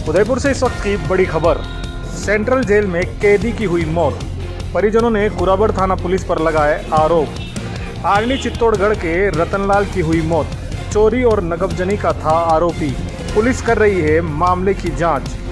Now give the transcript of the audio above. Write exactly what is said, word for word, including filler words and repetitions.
उदयपुर से इस वक्त की बड़ी खबर। सेंट्रल जेल में कैदी की हुई मौत। परिजनों ने कुराबड़ थाना पुलिस पर लगाए आरोप। आर्नी चित्तौड़गढ़ के रतनलाल की हुई मौत। चोरी और नकबजनी का था आरोपी। पुलिस कर रही है मामले की जांच।